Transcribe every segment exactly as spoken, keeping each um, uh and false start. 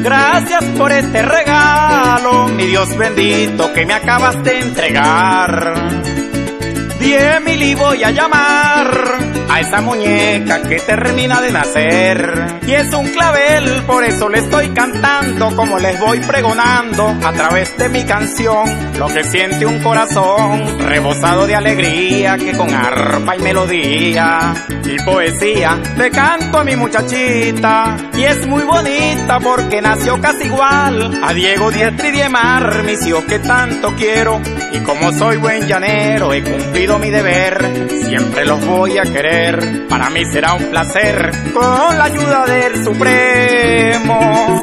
Gracias por este regalo, mi Dios bendito, que me acabas de entregar. Diemily voy a llamar a esa muñeca que termina de nacer. Y es un clavel, por eso le estoy cantando, como les voy pregonando a través de mi canción, lo que siente un corazón rebosado de alegría, que con arpa y melodía y poesía le canto a mi muchachita. Y es muy bonita porque nació casi igual a Diego, Dietri y Diemar, mis hijos que tanto quiero. Y como soy buen llanero, he cumplido mi deber, siempre los voy a querer. Para mí será un placer, con la ayuda del Supremo.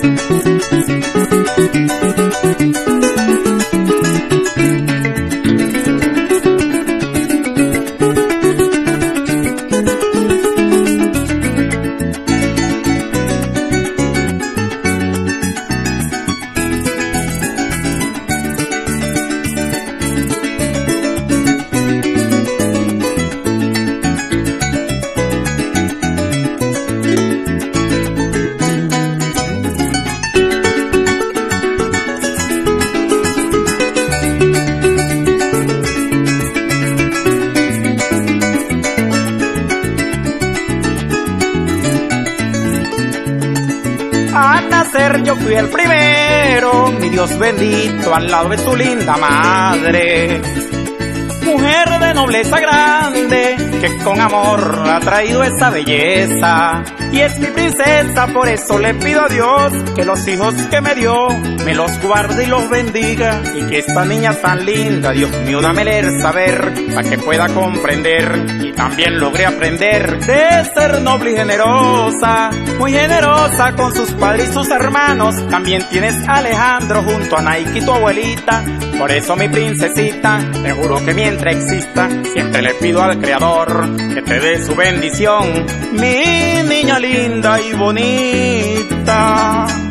A nacer yo fui el primero, mi Dios bendito, al lado de tu linda madre. Mujer de nobleza grande, que con amor ha traído esa belleza. Y es mi princesa, por eso le pido a Dios que los hijos que me dio me los guarde y los bendiga. Y que esta niña tan linda, Dios mío, dame leer, saber, para que pueda comprender y también logré aprender de ser noble y generosa, muy generosa con sus padres y sus hermanos. También tienes a Alejandro junto a Nike, tu abuelita. Por eso mi princesita, te juro que mientras exista, siempre le pido al Creador que te dé su bendición, mi niña linda y bonita.